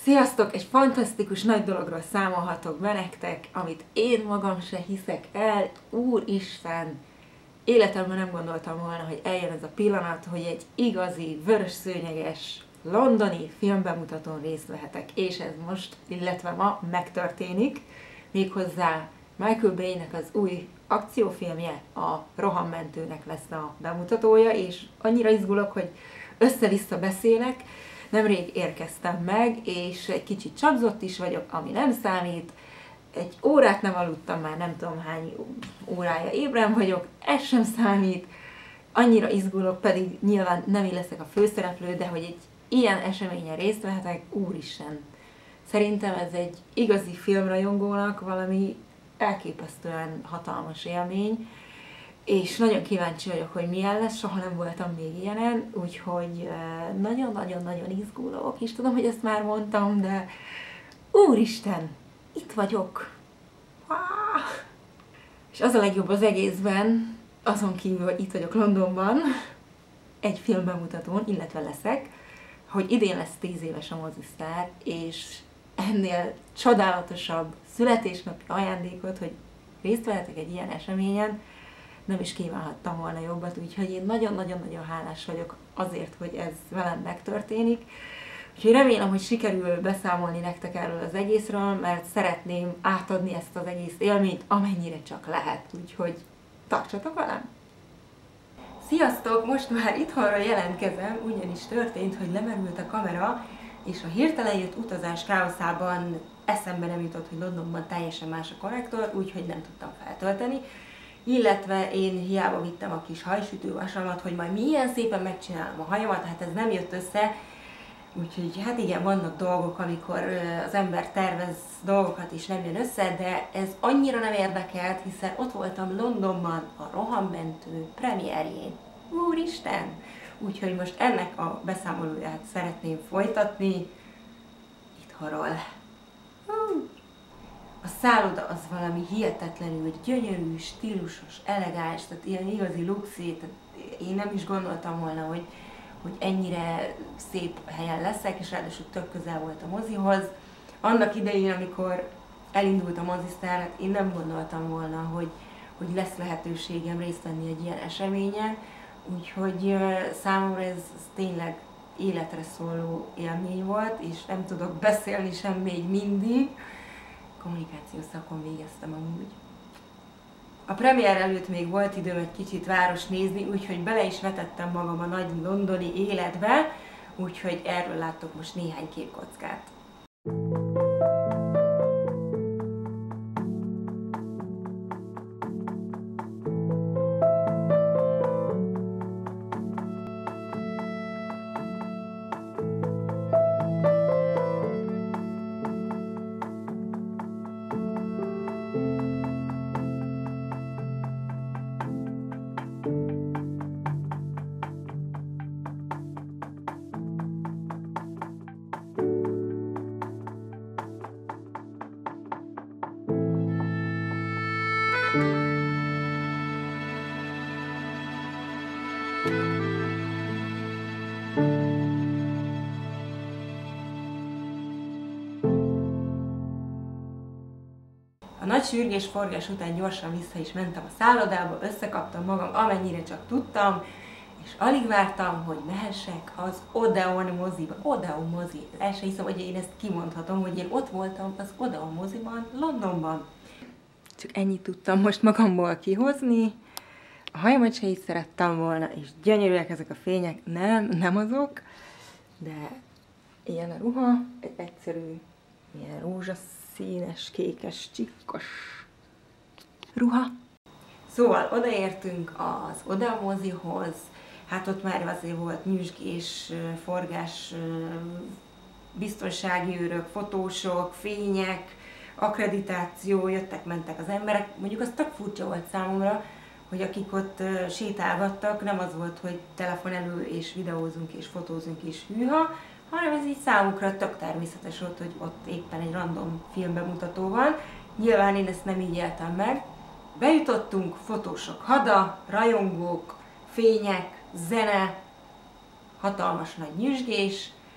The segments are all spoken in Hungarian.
Sziasztok! Egy fantasztikus nagy dologról számolhatok be nektek, amit én magam se hiszek el. Úristen! Életemben nem gondoltam volna, hogy eljön ez a pillanat, hogy egy igazi, vörös-szőnyeges, londoni filmbemutatón részt vehetek. És ez most, illetve ma megtörténik. Méghozzá Michael Bay-nek az új akciófilmje, a Rohanmentőnek lesz a bemutatója, és annyira izgulok, hogy össze-vissza beszélek. Nemrég érkeztem meg, és egy kicsit csapzott is vagyok, ami nem számít. Egy órát nem aludtam, már nem tudom hány órája ébren vagyok, ez sem számít. Annyira izgulok, pedig nyilván nem én leszek a főszereplő, de hogy egy ilyen eseményen részt vehetek, úristen. Szerintem ez egy igazi filmrajongónak valami elképesztően hatalmas élmény, és nagyon kíváncsi vagyok, hogy milyen lesz, soha nem voltam még ilyenen, úgyhogy nagyon-nagyon-nagyon izgulok, és tudom, hogy ezt már mondtam, de úristen, itt vagyok! És az a legjobb az egészben, azon kívül, hogy itt vagyok Londonban, egy filmbemutatón, illetve leszek, hogy idén lesz 10 éves a mozisztár, és ennél csodálatosabb születésnapi ajándékot, hogy részt vehetek egy ilyen eseményen, nem is kívánhattam volna jobbat, úgyhogy én nagyon-nagyon-nagyon hálás vagyok azért, hogy ez velem megtörténik. Úgyhogy remélem, hogy sikerül beszámolni nektek erről az egészről, mert szeretném átadni ezt az egész élményt, amennyire csak lehet. Úgyhogy tartsatok velem! Sziasztok! Most már itthonról jelentkezem, ugyanis történt, hogy lemerült a kamera, és a hirtelen jött utazás káoszában eszembe nem jutott, hogy Londonban teljesen más a konnektor, úgyhogy nem tudtam feltölteni. Illetve én hiába vittem a kis hajsütővasamat, hogy majd milyen szépen megcsinálom a hajamat, hát ez nem jött össze. Úgyhogy hát igen, vannak dolgok, amikor az ember tervez dolgokat is nem jön össze, de ez annyira nem érdekelt, hiszen ott voltam Londonban a Rohanmentő premierjén. Úristen! Úgyhogy most ennek a beszámolóját szeretném folytatni itthonról. A szálloda az valami hihetetlenül gyönyörű, stílusos, elegáns, tehát ilyen igazi luxi, tehát én nem is gondoltam volna, hogy ennyire szép helyen leszek, és ráadásul tök közel volt a mozihoz. Annak idején, amikor elindult a mozisztár, hát én nem gondoltam volna, hogy lesz lehetőségem részt venni egy ilyen eseményen, úgyhogy számomra ez tényleg életre szóló élmény volt, és nem tudok beszélni sem még mindig. Kommunikációs szakon végeztem amúgy. A premier előtt még volt időm egy kicsit város nézni, úgyhogy bele is vetettem magam a nagy londoni életbe, úgyhogy erről láttok most néhány képkockát. A nagy sürgés-forgás után gyorsan vissza is mentem a szállodába, összekaptam magam amennyire csak tudtam, és alig vártam, hogy mehessek az Odeon moziba. Odeon mozi. El sem hiszem, hogy én ezt kimondhatom, hogy én ott voltam az Odeon moziban, Londonban. Csak ennyit tudtam most magamból kihozni. A hajamat se így szerettem volna, és gyönyörűek ezek a fények. Nem azok, de ilyen a ruha, egy egyszerű, ilyen rózsaszínes, kékes, csikkos ruha. Szóval odaértünk az Odeon mozihoz, hát ott már azért volt nyüzsgés, forgás, biztonsági őrök, fotósok, fények, akkreditáció, jöttek-mentek az emberek. Mondjuk az tök furcsa volt számomra, hogy akik ott sétálgattak, nem az volt, hogy telefon elő és videózunk és fotózunk és hűha, hanem ez így számukra tök természetes volt, hogy ott éppen egy random filmbemutató van. Nyilván én ezt nem így éltem meg. Bejutottunk, fotósok hada, rajongók, fények, zene, hatalmas nagy nyüzsgés,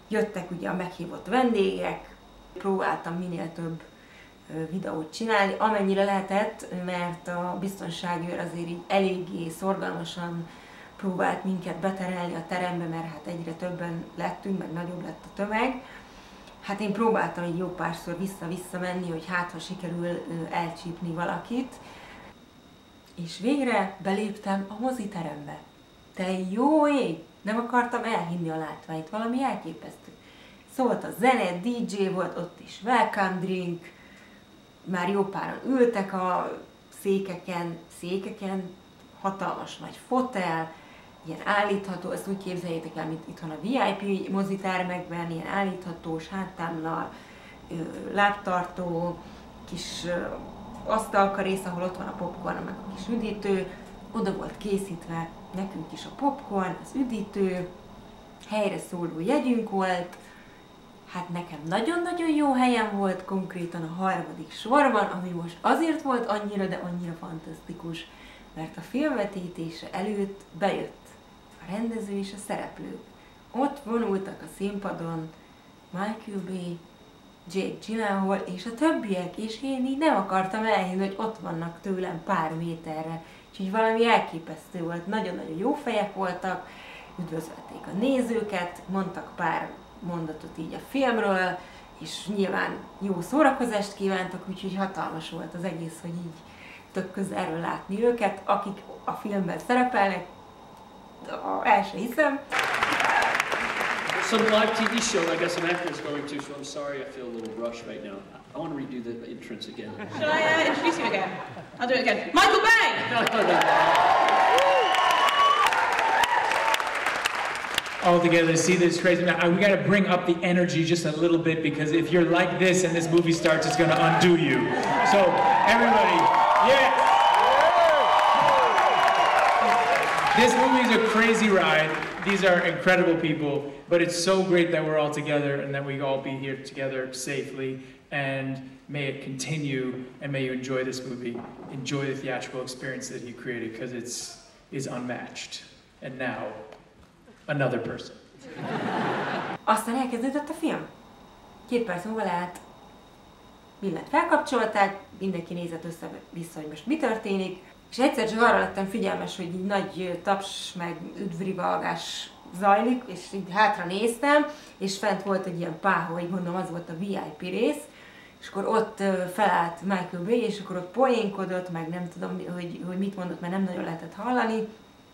jöttek ugye a meghívott vendégek, próbáltam minél több videót csinálni, amennyire lehetett, mert a biztonságőr azért így eléggé szorgalmasan próbált minket beterelni a terembe, mert hát egyre többen lettünk, meg nagyobb lett a tömeg. Hát én próbáltam így jó párszor vissza-vissza menni, hogy hát ha sikerül elcsípni valakit. És végre beléptem a moziterembe. Te jó ég! Nem akartam elhinni a látványt, valami elképesztő. Szólt a zene, DJ volt, ott is welcome drink, már jó páran ültek a székeken, hatalmas nagy fotel, ilyen állítható, ezt úgy képzeljétek el, mint itthon a VIP mozitermekben, ilyen állíthatós háttámlal, lábtartó, kis asztalkarész, ahol ott van a popcorn, meg a kis üdítő, oda volt készítve nekünk is a popcorn, az üdítő, helyre szóló jegyünk volt, hát nekem nagyon-nagyon jó helyen volt, konkrétan a harmadik sorban, ami most azért volt annyira, de annyira fantasztikus, mert a filmvetítése előtt bejött a rendező és a szereplők. Ott vonultak a színpadon Michael Bay, Jake Gyllenhaal és a többiek, és én így nem akartam elhinni, hogy ott vannak tőlem pár méterre. Úgyhogy valami elképesztő volt, nagyon-nagyon jó fejek voltak, üdvözölték a nézőket, mondtak pár mondatot így a filmről, és nyilván jó szórakozást kívántak, úgyhogy hatalmas volt az egész, hogy így tök közelről látni őket, akik a filmben szerepelnek, el se hiszem. Some live TV show I got some actors going to, so I'm sorry I feel a little rushed right now. I want to redo the entrance again. Should I introduce you again? I'll do it again. Michael Bay! No. All together to see this crazy. Now, we got to bring up the energy just a little bit, because if you're like this and this movie starts, it's going to undo you. So, everybody, yeah! This movie is a crazy ride. These are incredible people, but it's so great that we're all together and that we all be here together safely, and may it continue, and may you enjoy this movie, enjoy the theatrical experience that he created, because it's unmatched. And now, another person. Aztán elkezdődött a film. 2 perc múlva lehet mindent felkapcsolták, mindenki nézett össze-vissza, hogy most mi történik, és egyszer csak arra lettem figyelmes, hogy így nagy taps meg üdvrivalgás zajlik, és így hátra néztem, és fent volt egy ilyen páholy, gondolom az volt a VIP rész, és akkor ott felállt Michael Bay, és akkor ott poénkodott, meg nem tudom, hogy mit mondott, mert nem nagyon lehetett hallani,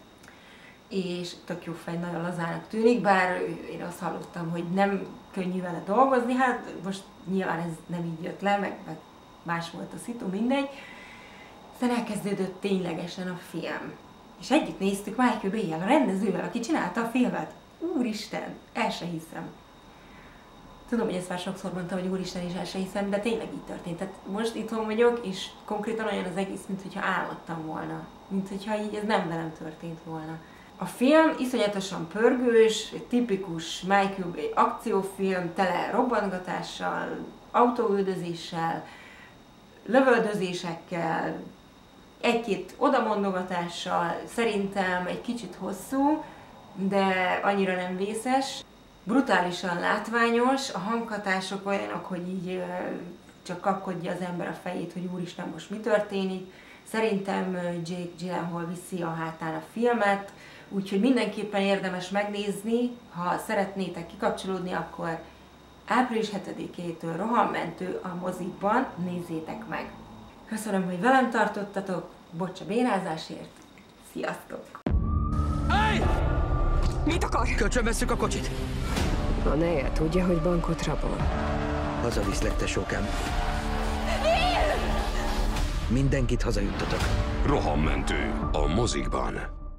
és tök jó fej, nagyon lazának tűnik, bár én azt hallottam, hogy nem könnyű vele dolgozni, hát most nyilván ez nem így jött le, meg más volt a szitu, mindegy. Aztán elkezdődött ténylegesen a film. És együtt néztük Michael Bay-jel, a rendezővel, aki csinálta a filmet. Úristen, el se hiszem. Tudom, hogy ezt már sokszor mondtam, hogy úristen, és el se hiszem, de tényleg így történt. Tehát most itthon vagyok, és konkrétan olyan az egész, mintha álmodtam volna. Mintha így ez nem velem történt volna. A film iszonyatosan pörgős, egy tipikus Michael Bay akciófilm, tele robbantgatással, autóüldözéssel, lövöldözésekkel, egy-két odamondogatással, szerintem egy kicsit hosszú, de annyira nem vészes. Brutálisan látványos, a hanghatások olyanok, hogy így csak kapkodja az ember a fejét, hogy úristen, most mi történik. Szerintem Jake Gyllenhaal viszi a hátán a filmet, úgyhogy mindenképpen érdemes megnézni, ha szeretnétek kikapcsolódni, akkor április 7-től rohammentő a mozikban, nézzétek meg! Köszönöm, hogy velem tartottatok, bocs a bénázásért, sziasztok! Hey! Mit akar? Kölcsönvesszük a kocsit. A neje tudja, hogy bankot rabol. Hazaviszlek, tesókám. Mindenkit hazajuttatok. Rohammentő a mozikban.